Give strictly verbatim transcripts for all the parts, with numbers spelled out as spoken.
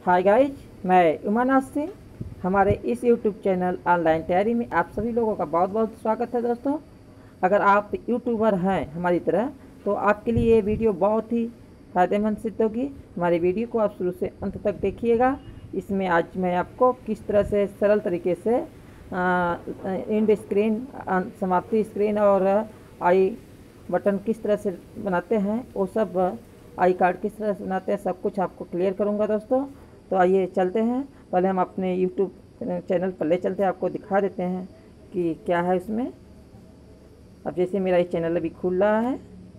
Hi guys, मैं उमानाथ सिंह। हमारे इस यूट्यूब चैनल ऑनलाइन तैयारी में आप सभी लोगों का बहुत बहुत स्वागत है। दोस्तों, अगर आप यूट्यूबर हैं हमारी तरह तो आपके लिए ये वीडियो बहुत ही फ़ायदेमंद सिद्ध होगी। हमारी वीडियो को आप शुरू से अंत तक देखिएगा। इसमें आज मैं आपको किस तरह से सरल तरीके से इंड स्क्रीन, समाप्ति स्क्रीन और आई बटन किस तरह से बनाते हैं, वो सब आई कार्ड किस तरह से बनाते हैं, सब कुछ आपको क्लियर करूंगा दोस्तों। तो आइए चलते हैं। पहले हम अपने यूट्यूब चैनल पर ले चलते हैं, आपको दिखा देते हैं कि क्या है इसमें। अब जैसे मेरा ये चैनल अभी खुल रहा है,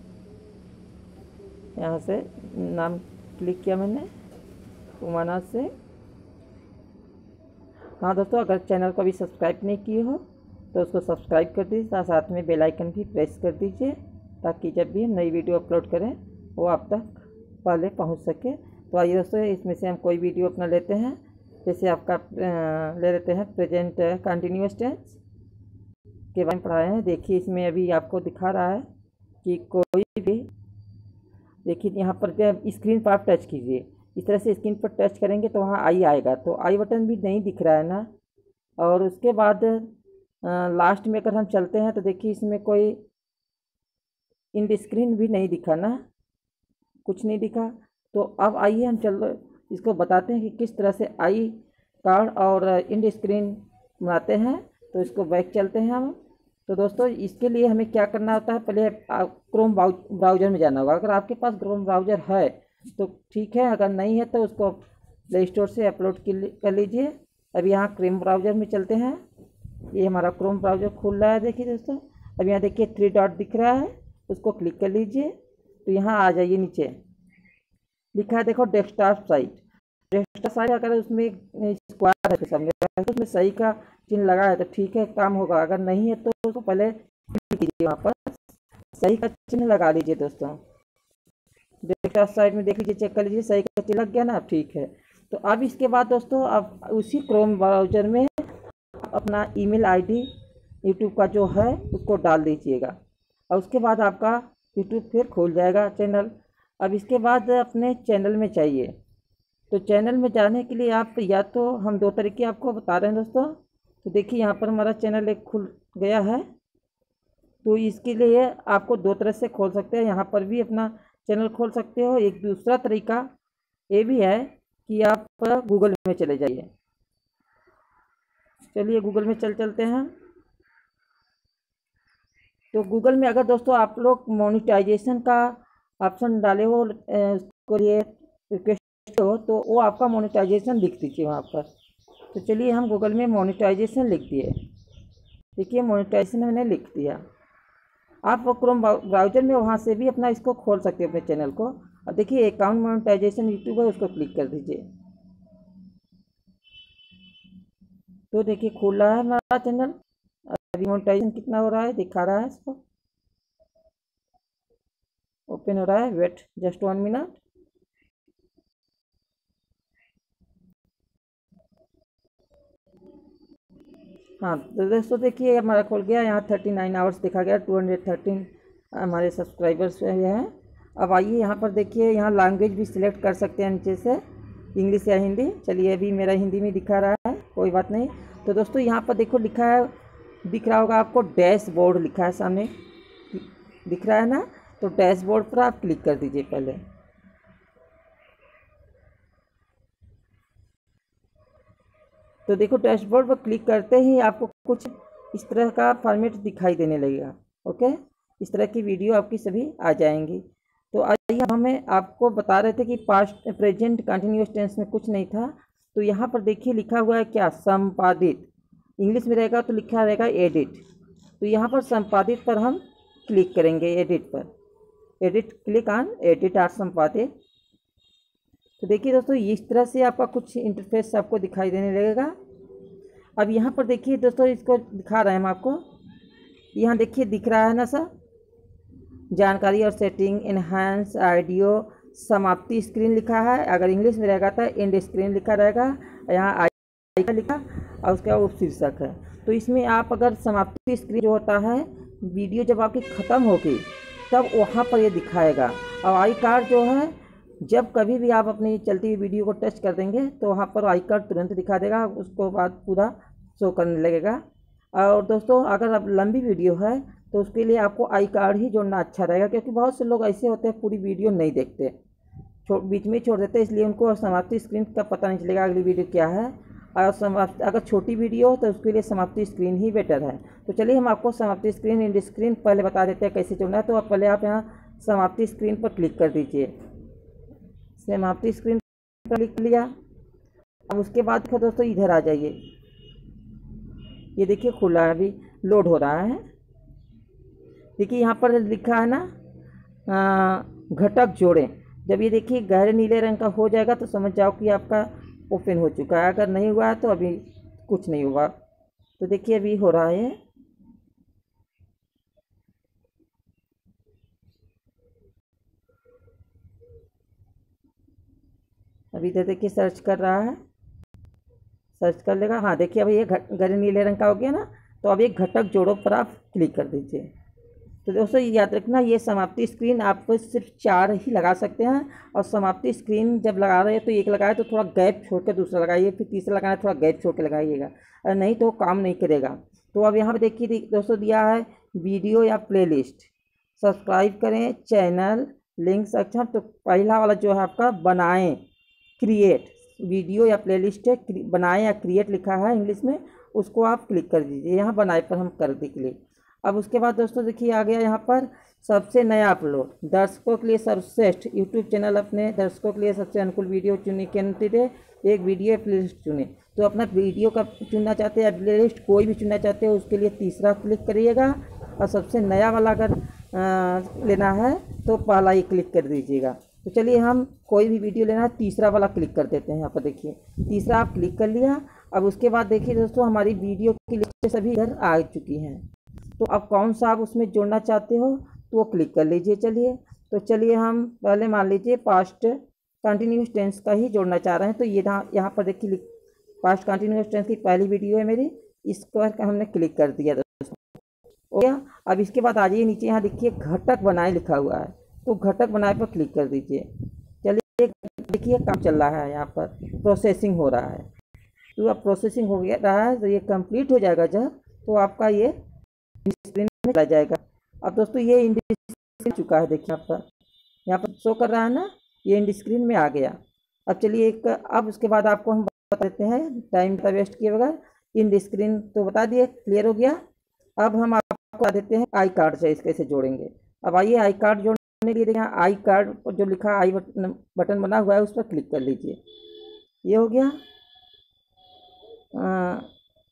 यहाँ से नाम क्लिक किया मैंने उमानाथ से। हाँ दोस्तों, अगर चैनल को अभी सब्सक्राइब नहीं किए हो तो उसको सब्सक्राइब कर दीजिए, साथ में बेल आइकन भी प्रेस कर दीजिए ताकि जब भी हम नई वीडियो अपलोड करें वो आप तक पहले पहुंच सके। तो आइए दोस्तों, इसमें से हम कोई वीडियो अपना लेते हैं। जैसे आपका ले लेते हैं प्रेजेंट कंटिन्यूअस टेंस के बारे में पढ़ाए हैं। देखिए इसमें अभी आपको दिखा रहा है कि कोई भी, देखिए यहाँ पर स्क्रीन पर आप टच कीजिए, इस तरह से स्क्रीन पर टच करेंगे तो वहाँ आई आएगा, तो आई बटन भी नहीं दिख रहा है ना। और उसके बाद लास्ट में अगर हम चलते हैं तो देखिए इसमें कोई इंड स्क्रीन भी नहीं दिखा ना, कुछ नहीं दिखा। तो अब आइए हम चलो इसको बताते हैं कि किस तरह से आई कार्ड और इंड स्क्रीन बनाते हैं। तो इसको बैक चलते हैं हम। तो दोस्तों, इसके लिए हमें क्या करना होता है, पहले क्रोम ब्राउज़र में जाना होगा। अगर आपके पास क्रोम ब्राउज़र है तो ठीक है, अगर नहीं है तो उसको प्ले स्टोर से अपलोड कर लीजिए। अब यहाँ क्रोम ब्राउज़र में चलते हैं। ये हमारा क्रोम ब्राउज़र खुल रहा है। देखिए दोस्तों, अब यहाँ देखिए थ्री डॉट दिख रहा है, उसको क्लिक कर लीजिए। तो यहाँ आ जाइए, नीचे लिखा है देखो डेस्कटॉप साइट। डेस्कटॉप साइट अगर उसमें स्क्वायर है सामने, तो उसमें सही का चिन्ह लगा है तो ठीक है, काम होगा। अगर नहीं है तो उसको पहले कीजिए, वहाँ पर सही का चिन्ह लगा लीजिए। दोस्तों, डेस्कटॉप साइट में देख लीजिए, चेक कर लीजिए, सही का चिन्ह लग गया ना, ठीक है। तो अब इसके बाद दोस्तों, आप उसी क्रोम ब्राउज़र में अपना ईमेल आईडी यूट्यूब का जो है उसको डाल दीजिएगा, और उसके बाद आपका यूट्यूब फिर खुल जाएगा चैनल। अब इसके बाद अपने चैनल में चाहिए, तो चैनल में जाने के लिए आप, या तो हम दो तरीके आपको बता रहे हैं दोस्तों। तो देखिए यहाँ पर हमारा चैनल एक खुल गया है, तो इसके लिए आपको दो तरह से खोल सकते हैं। यहाँ पर भी अपना चैनल खोल सकते हो। एक दूसरा तरीका ये भी है कि आप गूगल में चले जाइए। चलिए गूगल में चल चलते हैं। तो गूगल में अगर दोस्तों आप लोग मोनेटाइजेशन का ऑप्शन डाले हो, उसको लिए रिक्वेस्ट हो, तो वो आपका मोनेटाइजेशन लिख दीजिए वहाँ पर। तो चलिए हम गूगल में मोनेटाइजेशन लिख दिए। देखिए मोनेटाइजेशन मैंने लिख दिया। आप वो क्रोम ब्राउज़र में वहाँ से भी अपना इसको खोल सकते हैं अपने चैनल को। और देखिए अकाउंट मोनेटाइजेशन यूट्यूब है, उसको क्लिक कर दीजिए। तो देखिए खुल रहा है हमारा चैनल। अभी मोनेटाइजेशन कितना हो रहा है दिखा रहा है, इसको ओपन हो रहा है। Wait just one minute. हाँ तो दोस्तों देखिए हमारा खुल गया। यहाँ थर्टी नाइन आवर्स दिखा गया, टू हंड्रेड थर्टीन हमारे सब्सक्राइबर्स हैं। अब आइए यहाँ पर देखिए, यहाँ लैंग्वेज भी सिलेक्ट कर सकते हैं नीचे से, इंग्लिश या हिंदी। चलिए अभी मेरा हिंदी में दिखा रहा है, कोई बात नहीं। तो दोस्तों यहाँ पर देखो लिखा है, दिख रहा होगा आपको, डैशबोर्ड लिखा है सामने, दिख रहा है ना। तो डैशबोर्ड पर आप क्लिक कर दीजिए पहले। तो देखो डैशबोर्ड पर क्लिक करते ही आपको कुछ इस तरह का फॉर्मेट दिखाई देने लगेगा। ओके, इस तरह की वीडियो आपकी सभी आ जाएंगी। तो आइए हमें आपको बता रहे थे कि पास्ट प्रेजेंट कंटिन्यूअस टेंस में कुछ नहीं था। तो यहाँ पर देखिए लिखा हुआ है क्या, संपादित। इंग्लिश में रहेगा तो लिखा रहेगा एडिट। तो यहाँ पर संपादित पर हम क्लिक करेंगे, एडिट पर। एडिट, क्लिक ऑन एडिट और संपादित। तो देखिए दोस्तों, इस तरह से आपका कुछ इंटरफेस आपको दिखाई देने लगेगा। अब यहाँ पर देखिए दोस्तों, इसको दिखा रहे हैं हम आपको। यहाँ देखिए दिख रहा है ना सर, जानकारी और सेटिंग, इनहांस ऑडियो, समाप्ति स्क्रीन लिखा है। अगर इंग्लिश में रहेगा तो एंड स्क्रीन लिखा रहेगा। यहाँ आई का लिखा और उसका उप शीर्षक है। तो इसमें आप अगर समाप्ति स्क्रीन जो होता है, वीडियो जब आपकी ख़त्म होगी तब वहाँ पर ये दिखाएगा। और आई कार्ड जो है जब कभी भी आप अपनी चलती हुई वीडियो को टच कर देंगे तो वहाँ पर आई कार्ड तुरंत दिखा देगा, उसको बाद पूरा शो करने लगेगा। और दोस्तों अगर अब लंबी वीडियो है तो उसके लिए आपको आई कार्ड ही जोड़ना अच्छा रहेगा, क्योंकि बहुत से लोग ऐसे होते हैं पूरी वीडियो नहीं देखते, छोड़ बीच में छोड़ देते हैं, इसलिए उनको समाप्ति स्क्रीन का पता नहीं चलेगा अगली वीडियो क्या है। और समाप्ति अगर छोटी वीडियो हो तो उसके लिए समाप्ति स्क्रीन ही बेटर है। तो चलिए हम आपको समाप्ति स्क्रीन एंड स्क्रीन पहले बता देते हैं कैसे जोड़ना है। तो आप पहले आप यहाँ समाप्ति स्क्रीन पर क्लिक कर दीजिए। समाप्ति स्क्रीन पर क्लिक कर लिया। अब उसके बाद फिर दोस्तों इधर आ जाइए, ये देखिए खुला है, अभी लोड हो रहा है। देखिए यहाँ पर लिखा है ना घटक जोड़ें। जब ये देखिए गहरे नीले रंग का हो जाएगा तो समझ जाओ कि आपका ओपन हो चुका है। अगर नहीं हुआ है तो अभी कुछ नहीं हुआ। तो देखिए अभी हो रहा है। अभी इधर देखिए सर्च कर रहा है, सर्च कर लेगा। हाँ देखिए अभी ये गहरे नीले रंग का हो गया ना। तो अब एक घटक जोड़ो पर आप क्लिक कर दीजिए। तो दोस्तों याद रखना ये समाप्ति स्क्रीन आप सिर्फ चार ही लगा सकते हैं। और समाप्ति स्क्रीन जब लगा रहे हैं तो एक लगाए तो थोड़ा गैप छोड़ कर दूसरा लगाइए, फिर तीसरा लगाना थोड़ा गैप छोड़ के लगाइएगा, नहीं तो काम नहीं करेगा। तो अब यहाँ पर देखिए दोस्तों दिया है वीडियो या प्लेलिस्ट, सब्सक्राइब करें चैनल, लिंक सक्षम। तो पहला वाला जो है आपका बनाएं, क्रिएट वीडियो या प्लेलिस्ट है, बनाएं या क्रिएट लिखा है इंग्लिश में, उसको आप क्लिक कर दीजिए। यहाँ बनाए पर हम कर दी क्लिक। अब उसके बाद दोस्तों देखिए आ गया यहाँ पर सबसे नया अपलोड, दर्शकों के लिए सर्वश्रेष्ठ यूट्यूब चैनल, अपने दर्शकों के लिए सबसे अनुकूल वीडियो चुनने की अनुमति दे, एक वीडियो प्लेलिस्ट चुने। तो अपना वीडियो का चुनना चाहते हैं या प्लेलिस्ट कोई भी चुनना चाहते हैं उसके लिए तीसरा क्लिक करिएगा। और सबसे नया वाला अगर आ, लेना है तो पहला ही क्लिक कर दीजिएगा। तो चलिए हम कोई भी वीडियो लेना है तीसरा वाला क्लिक कर देते हैं। यहाँ पर देखिए तीसरा आप क्लिक कर लिया। अब उसके बाद देखिए दोस्तों हमारी वीडियो की लिस्ट सभी इधर आ चुकी हैं। तो अब कौन सा आप उसमें जोड़ना चाहते हो तो वो क्लिक कर लीजिए। चलिए तो चलिए हम पहले मान लीजिए पास्ट कंटिन्यूस टेंस का ही जोड़ना चाह रहे हैं। तो ये यहाँ यहाँ पर देखिए पास्ट कंटिन्यूस टेंस की पहली वीडियो है मेरी, इसको हमने क्लिक कर दिया दोस्तों, हो गया। अब इसके बाद आ जाइए नीचे, यहाँ देखिए घटक बनाए लिखा हुआ है, तो घटक बनाए पर क्लिक कर दीजिए। चलिए देखिए काम चल रहा है, यहाँ पर प्रोसेसिंग हो रहा है। तो अब प्रोसेसिंग हो गया रहा है, तो ये कंप्लीट हो जाएगा जब तो आपका ये स्क्रीन में चला जाएगा। अब दोस्तों ये इंड स्क्रीन चुका है, देखिए यहाँ पर यहाँ पर शो कर रहा है ना, ये इंड स्क्रीन में आ गया। अब चलिए एक अब उसके बाद आपको हम बता देते हैं टाइम का वेस्ट किए बगैर। इंड स्क्रीन तो बता दिए, क्लियर हो गया। अब हम आपको बता देते हैं आई कार्ड से इस कैसे जोड़ेंगे। अब आइए आई कार्ड जोड़ने के लिए यहाँ आई कार्ड पर जो लिखा आई बटन बटन बना हुआ है उस पर क्लिक कर लीजिए। ये हो गया, आ,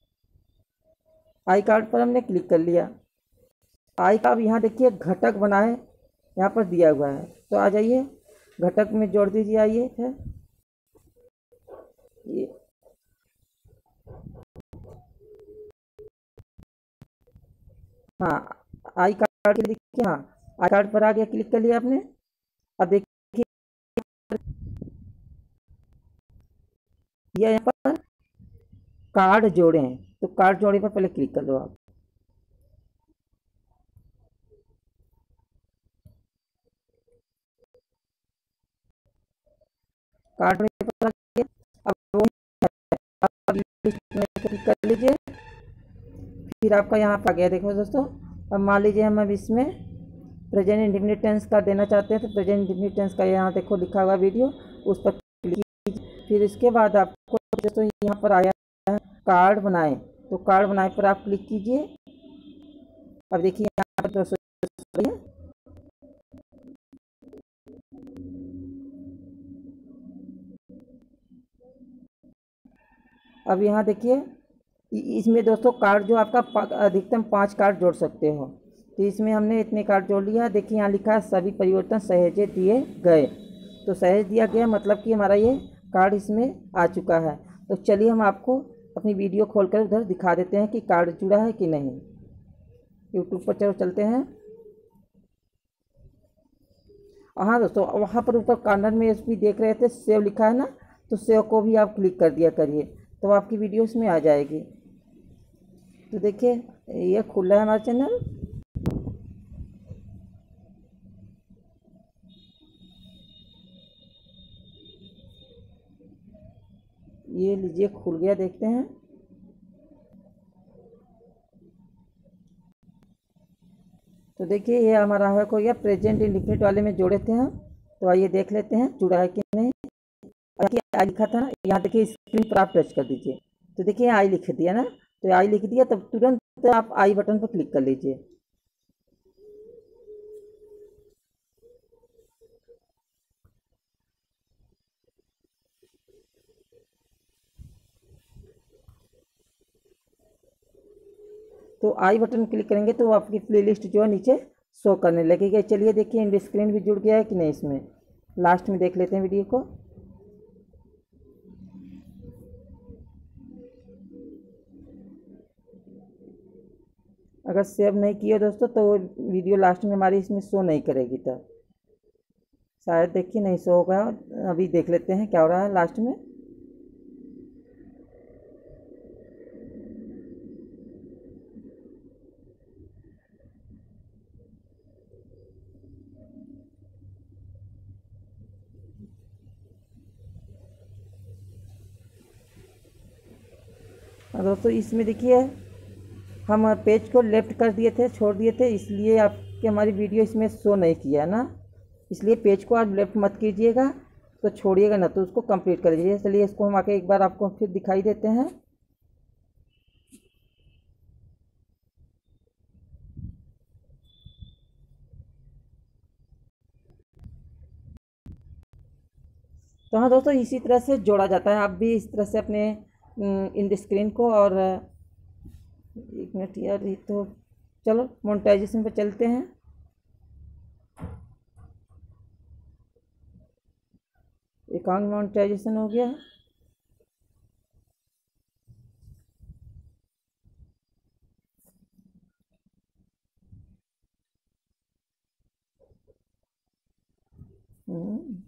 आई कार्ड पर हमने क्लिक कर लिया। आई कार्ड यहाँ देखिए घटक बनाए यहाँ पर दिया हुआ है, तो आ जाइए घटक में जोड़ दीजिए। आइए है ये हाँ आई कार्ड देखिए, हाँ आई कार्ड पर आ गया, क्लिक कर लिया आपने। अब देखिए यहाँ पर कार्ड जोड़े हैं, तो कार्ड जोड़े पर पहले क्लिक कर लो आप। कार्ड पर अब वो क्लिक कर लीजिए। फिर आपका यहाँ पर आ गया, देखो दोस्तों। अब मान लीजिए हम अब इसमें प्रेजेंट इंडेफिनिट टेंस का देना चाहते हैं, तो प्रेजेंट इंडेफिनिट टेंस का यहाँ देखो लिखा हुआ वीडियो, उस पर क्लिक कीजिए। फिर इसके बाद आपको दोस्तों यहाँ पर आया है कार्ड बनाए, तो कार्ड बनाए पर आप क्लिक कीजिए। अब देखिए यहाँ पर दोस्तों अब यहाँ देखिए इसमें दोस्तों कार्ड जो आपका अधिकतम पाँच कार्ड जोड़ सकते हो, तो इसमें हमने इतने कार्ड जोड़ लिया। देखिए यहाँ लिखा है सभी परिवर्तन सहेजे दिए गए, तो सहेज दिया गया मतलब कि हमारा ये कार्ड इसमें आ चुका है। तो चलिए हम आपको अपनी वीडियो खोलकर उधर दिखा देते हैं कि कार्ड जुड़ा है कि नहीं। यूट्यूब पर चलो चलते हैं। हाँ दोस्तों वहाँ पर ऊपर कॉर्नर में भी देख रहे थे सेव लिखा है ना, तो सेव को भी आप क्लिक कर दिया करिए, तो आपकी वीडियो इसमें आ जाएगी। तो देखिए ये खुला है हमारा चैनल। ये लीजिए खुल गया, देखते हैं। तो देखिए ये हमारा है हो गया। प्रेजेंट इंडिफिनिट वाले में जोड़े थे हम, तो आइए देख लेते हैं जुड़ा है कि नहीं। देखिए आई लिखा था ना, यहाँ देखिए स्क्रीन पर आप टच कर दीजिए, तो देखिए आई लिख दिया ना, तो आई लिख दिया, तब तुरंत आप आई बटन पर क्लिक कर लीजिए। तो आई बटन क्लिक करेंगे तो आपकी प्लेलिस्ट जो है नीचे शो करने लगेगी। चलिए देखिए इंड स्क्रीन भी जुड़ गया है कि नहीं इसमें, लास्ट में देख लेते हैं वीडियो को। अगर सेव नहीं किया दोस्तों तो वीडियो लास्ट में हमारी इसमें शो नहीं करेगी, तब शायद देखिए नहीं शो होगा। अभी देख लेते हैं क्या हो रहा है लास्ट में। दोस्तों इसमें देखिए हम पेज को लेफ्ट कर दिए थे, छोड़ दिए थे, इसलिए आपकी हमारी वीडियो इसमें शो नहीं किया है ना। इसलिए पेज को आप लेफ्ट मत कीजिएगा, तो छोड़िएगा ना, तो उसको कंप्लीट कर लीजिए। चलिए इसको हम आके एक बार आपको फिर दिखाई देते हैं। तो हाँ दोस्तों, इसी तरह से जोड़ा जाता है। आप भी इस तरह से अपने इन स्क्रीन को, और एक मिनट यार, ये तो चलो मोनेटाइजेशन पे चलते हैं। अकाउंट मोनेटाइजेशन हो गया। हम्म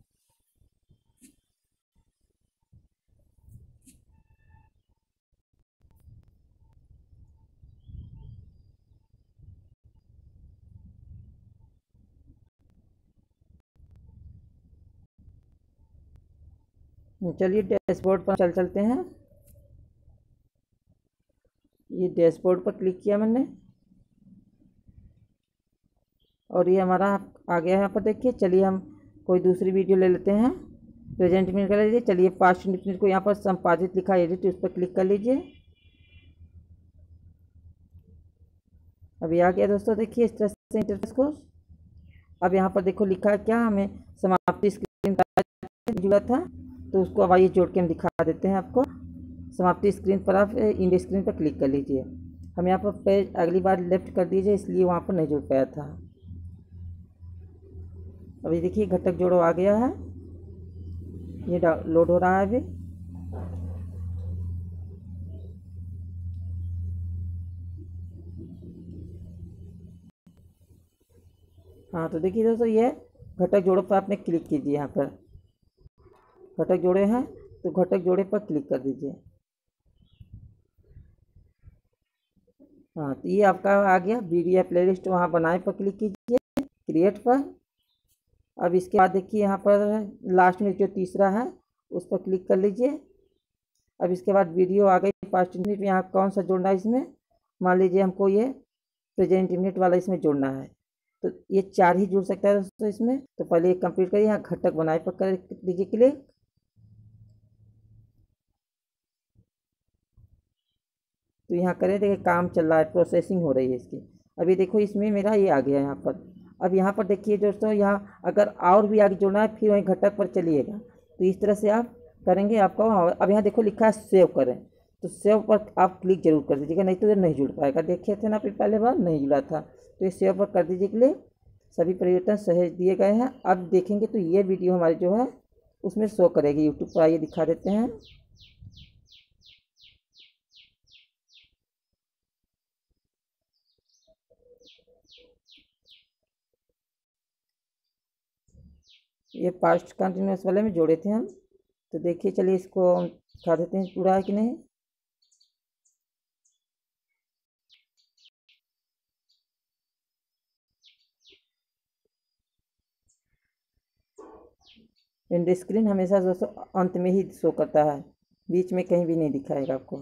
चलिए डैशबोर्ड पर चल चलते हैं। ये डैशबोर्ड पर क्लिक किया मैंने, और ये हमारा आ गया है यहाँ पर देखिए। चलिए हम कोई दूसरी वीडियो ले लेते हैं। प्रेजेंट में कर लीजिए। चलिए पास्ट इंडिफिनिट को यहाँ पर संपादित लिखा है एडिट, उस पर क्लिक कर लीजिए। अभी आ गया दोस्तों, देखिए इस तरह से इंटरफेस को। अब यहाँ पर देखो लिखा है क्या, हमें समाप्ति स्क्रीन जुड़ा था, तो उसको अब आइए जोड़ के हम दिखा देते हैं आपको। समाप्ति स्क्रीन पर आप इंड स्क्रीन पर क्लिक कर लीजिए। हम यहाँ पर पेज अगली बार लेफ्ट कर दीजिए, इसलिए वहाँ पर नहीं जुड़ पाया था। अभी देखिए घटक जोड़ो आ गया है, ये लोड हो रहा है अभी। हाँ तो देखिए दोस्तों, ये घटक जोड़ो पर आपने क्लिक कीजिए। यहाँ पर घटक जोड़े हैं, तो घटक जोड़े पर क्लिक कर दीजिए। हाँ तो ये आपका आ गया वीडियो प्लेलिस्ट। वहाँ बनाए पर क्लिक कीजिए, क्रिएट पर। अब इसके बाद देखिए यहाँ पर लास्ट में जो तीसरा है उस पर क्लिक कर लीजिए। अब इसके बाद वीडियो आ गई पास्ट मिनट। यहाँ कौन सा जोड़ना है इसमें, मान लीजिए हमको ये प्रेजेंट मिनट वाला इसमें जोड़ना है, तो ये चार ही जुड़ सकता है दोस्तों इसमें। तो पहले ये कंप्लीट करिए, यहाँ घटक बनाए पर कर दीजिए क्लिक। तो यहाँ करें, देखिए काम चल रहा है, प्रोसेसिंग हो रही है इसकी। अभी देखो इसमें मेरा ये आ गया यहाँ पर। अब यहाँ पर देखिए दोस्तों, यहाँ अगर और भी आगे जोड़ना है फिर वहीं घटक पर चलिएगा, तो इस तरह से आप करेंगे आपको। अब यहाँ देखो लिखा है सेव करें, तो सेव पर आप क्लिक जरूर कर दीजिएगा, नहीं तो ये नहीं जुड़ पाएगा। देखिए थे ना फिर पहले बार नहीं जुड़ा था, तो ये सेव पर कर दीजिए क्लिक। सभी परिवर्तन सहेज दिए गए हैं। अब देखेंगे तो ये वीडियो हमारी जो है उसमें शो करेगी यूट्यूब पर। आइए दिखा देते हैं। ये पास्ट कंटिन्यूस वाले में जोड़े थे हम, तो देखिए चलिए इसको दिखा देते हैं पूरा है कि नहीं। एंड स्क्रीन हमेशा दोस्तों अंत में ही शो करता है। बीच में कहीं भी नहीं दिखाएगा आपको।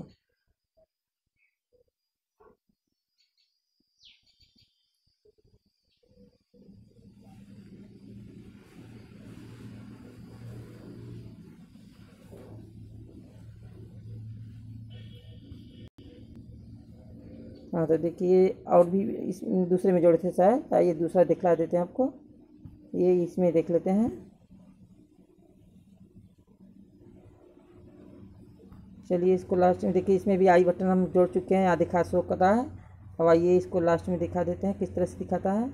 हाँ तो देखिए और भी इस दूसरे में जोड़े थे शायद, आइए दूसरा दिखला देते हैं आपको। ये इसमें देख लेते हैं। चलिए इसको लास्ट में देखिए, इसमें भी आई बटन हम जोड़ चुके हैं, यहाँ दिखा शो कर रहा है। अब आइए इसको लास्ट में दिखा देते हैं किस तरह से दिखाता है।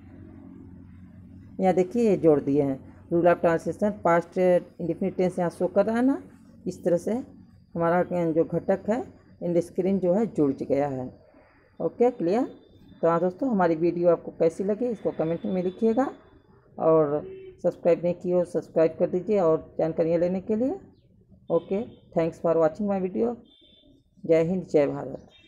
यहाँ देखिए ये जोड़ दिए हैं, rule of translation past indefinite tense यहाँ शो कर रहा है ना। इस तरह से हमारा जो घटक है इंड स्क्रीन जो है जुड़ गया है। Okay clear. तो हाँ दोस्तों, हमारी वीडियो आपको कैसी लगी इसको कमेंट में लिखिएगा, और सब्सक्राइब नहीं किए हो सब्सक्राइब कर दीजिए और जानकारियाँ लेने के लिए। Okay, thanks for watching my video. जय हिंद, जय भारत।